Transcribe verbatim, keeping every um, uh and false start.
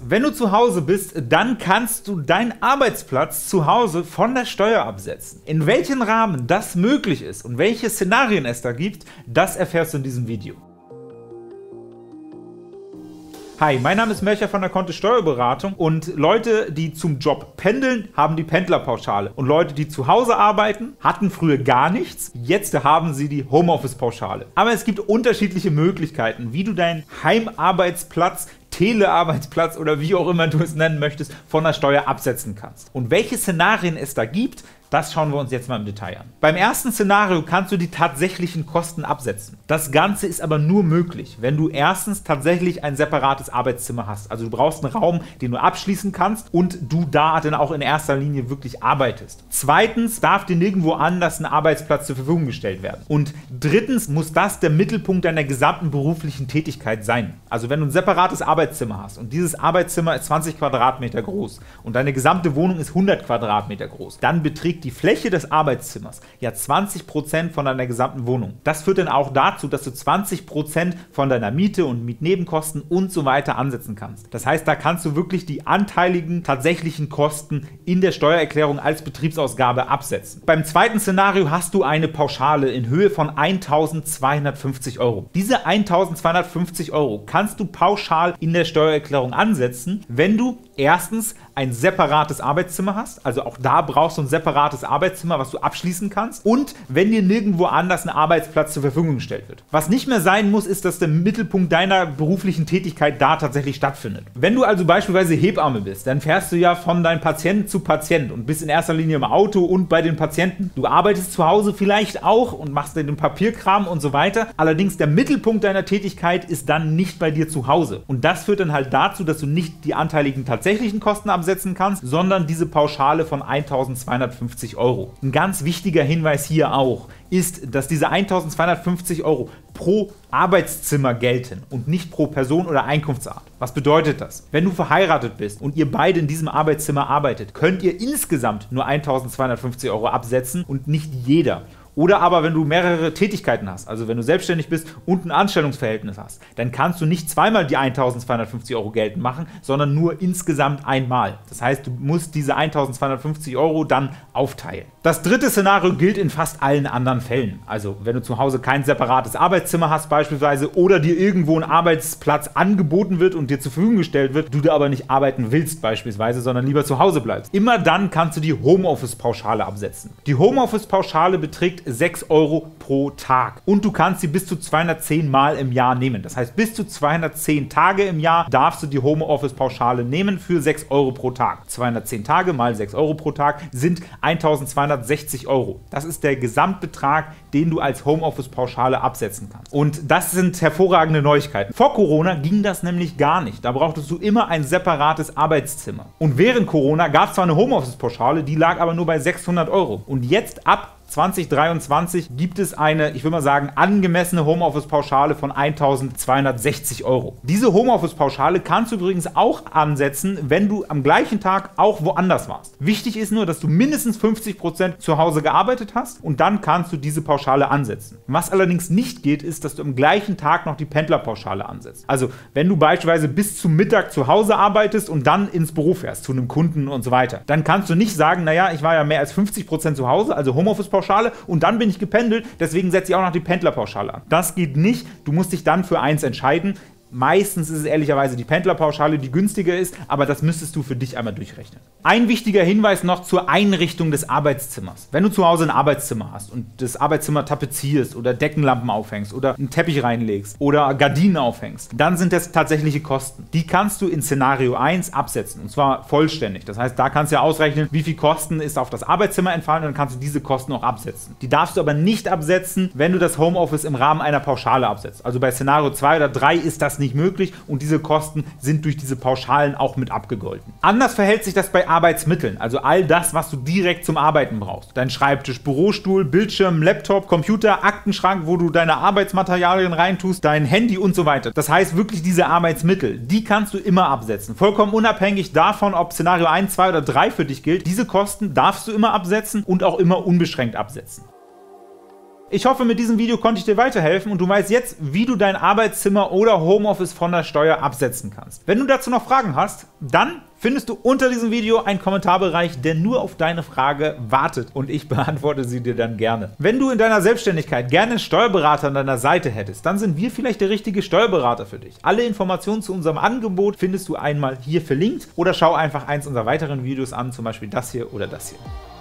Wenn du zu Hause bist, dann kannst du deinen Arbeitsplatz zu Hause von der Steuer absetzen. In welchem Rahmen das möglich ist und welche Szenarien es da gibt, das erfährst du in diesem Video. Hi, mein Name ist Melcher von der Kontist Steuerberatung und Leute, die zum Job pendeln, haben die Pendlerpauschale. Und Leute, die zu Hause arbeiten, hatten früher gar nichts, jetzt haben sie die Homeoffice-Pauschale. Aber es gibt unterschiedliche Möglichkeiten, wie du deinen Heimarbeitsplatz, Telearbeitsplatz oder wie auch immer du es nennen möchtest, von der Steuer absetzen kannst. Und welche Szenarien es da gibt, das schauen wir uns jetzt mal im Detail an. Beim ersten Szenario kannst du die tatsächlichen Kosten absetzen. Das Ganze ist aber nur möglich, wenn du erstens tatsächlich ein separates Arbeitszimmer hast. Also du brauchst einen Raum, den du abschließen kannst und du da dann auch in erster Linie wirklich arbeitest. Zweitens darf dir nirgendwo anders ein Arbeitsplatz zur Verfügung gestellt werden. Und drittens muss das der Mittelpunkt deiner gesamten beruflichen Tätigkeit sein. Also wenn du ein separates Arbeitszimmer hast und dieses Arbeitszimmer ist zwanzig Quadratmeter groß und deine gesamte Wohnung ist hundert Quadratmeter groß, dann beträgt die Fläche des Arbeitszimmers ja zwanzig Prozent von deiner gesamten Wohnung. Das führt dann auch dazu, dass du zwanzig Prozent von deiner Miete und Mietnebenkosten und so weiter ansetzen kannst. Das heißt, da kannst du wirklich die anteiligen tatsächlichen Kosten in der Steuererklärung als Betriebsausgabe absetzen. Beim zweiten Szenario hast du eine Pauschale in Höhe von eintausendzweihundertfünfzig Euro. Diese eintausendzweihundertfünfzig Euro kannst du pauschal in der Steuererklärung ansetzen, wenn du erstens ein separates Arbeitszimmer hast, also auch da brauchst du ein separates Arbeitszimmer, was du abschließen kannst, und wenn dir nirgendwo anders ein Arbeitsplatz zur Verfügung gestellt wird. Was nicht mehr sein muss, ist, dass der Mittelpunkt deiner beruflichen Tätigkeit da tatsächlich stattfindet. Wenn du also beispielsweise Hebamme bist, dann fährst du ja von deinem Patient zu Patient und bist in erster Linie im Auto und bei den Patienten. Du arbeitest zu Hause vielleicht auch und machst den Papierkram und so weiter, allerdings der Mittelpunkt deiner Tätigkeit ist dann nicht bei dir zu Hause. Und das führt dann halt dazu, dass du nicht die anteiligen tatsächlichen Kosten absetzen kannst, sondern diese Pauschale von eintausendzweihundertfünfzig Euro. Ein ganz wichtiger Hinweis hier auch ist, dass diese eintausendzweihundertfünfzig Euro pro Arbeitszimmer gelten und nicht pro Person oder Einkunftsart. Was bedeutet das? Wenn du verheiratet bist und ihr beide in diesem Arbeitszimmer arbeitet, könnt ihr insgesamt nur eintausendzweihundertfünfzig Euro absetzen und nicht jeder. Oder aber wenn du mehrere Tätigkeiten hast, also wenn du selbstständig bist und ein Anstellungsverhältnis hast, dann kannst du nicht zweimal die eintausendzweihundertfünfzig Euro geltend machen, sondern nur insgesamt einmal. Das heißt, du musst diese eintausendzweihundertfünfzig Euro dann aufteilen. Das dritte Szenario gilt in fast allen anderen Fällen. Also wenn du zu Hause kein separates Arbeitszimmer hast beispielsweise oder dir irgendwo ein Arbeitsplatz angeboten wird und dir zur Verfügung gestellt wird, du da aber nicht arbeiten willst beispielsweise, sondern lieber zu Hause bleibst. Immer dann kannst du die Homeoffice-Pauschale absetzen. Die Homeoffice-Pauschale beträgt sechs Euro pro Tag und du kannst sie bis zu zweihundertzehn Mal im Jahr nehmen. Das heißt, bis zu zweihundertzehn Tage im Jahr darfst du die Homeoffice-Pauschale nehmen für sechs Euro pro Tag. zweihundertzehn Tage mal sechs Euro pro Tag sind eintausendzweihundertsechzig Euro. Das ist der Gesamtbetrag, den du als Homeoffice-Pauschale absetzen kannst. Und das sind hervorragende Neuigkeiten. Vor Corona ging das nämlich gar nicht. Da brauchtest du immer ein separates Arbeitszimmer. Und während Corona gab es zwar eine Homeoffice-Pauschale, die lag aber nur bei sechshundert Euro. Und jetzt ab zwanzig dreiundzwanzig gibt es eine, ich würde mal sagen, angemessene Homeoffice-Pauschale von eintausendzweihundertsechzig Euro. Diese Homeoffice-Pauschale kannst du übrigens auch ansetzen, wenn du am gleichen Tag auch woanders warst. Wichtig ist nur, dass du mindestens fünfzig Prozent zu Hause gearbeitet hast und dann kannst du diese Pauschale ansetzen. Was allerdings nicht geht, ist, dass du am gleichen Tag noch die Pendlerpauschale ansetzt. Also wenn du beispielsweise bis zum Mittag zu Hause arbeitest und dann ins Büro fährst, zu einem Kunden und so weiter, dann kannst du nicht sagen, naja, ich war ja mehr als fünfzig Prozent zu Hause, also Homeoffice-Pauschale, und dann bin ich gependelt, deswegen setze ich auch noch die Pendlerpauschale an. Das geht nicht, du musst dich dann für eins entscheiden. Meistens ist es ehrlicherweise die Pendlerpauschale, die günstiger ist, aber das müsstest du für dich einmal durchrechnen. Ein wichtiger Hinweis noch zur Einrichtung des Arbeitszimmers. Wenn du zu Hause ein Arbeitszimmer hast und das Arbeitszimmer tapezierst oder Deckenlampen aufhängst oder einen Teppich reinlegst oder Gardinen aufhängst, dann sind das tatsächliche Kosten. Die kannst du in Szenario eins absetzen und zwar vollständig. Das heißt, da kannst du ja ausrechnen, wie viel Kosten ist auf das Arbeitszimmer entfallen und dann kannst du diese Kosten auch absetzen. Die darfst du aber nicht absetzen, wenn du das Homeoffice im Rahmen einer Pauschale absetzt. Also bei Szenario zwei oder drei ist das nicht möglich und diese Kosten sind durch diese Pauschalen auch mit abgegolten. Anders verhält sich das bei Arbeitsmitteln, also all das, was du direkt zum Arbeiten brauchst. Dein Schreibtisch, Bürostuhl, Bildschirm, Laptop, Computer, Aktenschrank, wo du deine Arbeitsmaterialien reintust, dein Handy und so weiter. Das heißt wirklich diese Arbeitsmittel, die kannst du immer absetzen. Vollkommen unabhängig davon, ob Szenario eins, zwei oder drei für dich gilt. Diese Kosten darfst du immer absetzen und auch immer unbeschränkt absetzen. Ich hoffe, mit diesem Video konnte ich dir weiterhelfen und du weißt jetzt, wie du dein Arbeitszimmer oder Homeoffice von der Steuer absetzen kannst. Wenn du dazu noch Fragen hast, dann findest du unter diesem Video einen Kommentarbereich, der nur auf deine Frage wartet und ich beantworte sie dir dann gerne. Wenn du in deiner Selbstständigkeit gerne einen Steuerberater an deiner Seite hättest, dann sind wir vielleicht der richtige Steuerberater für dich. Alle Informationen zu unserem Angebot findest du einmal hier verlinkt oder schau einfach eins unserer weiteren Videos an, zum Beispiel das hier oder das hier.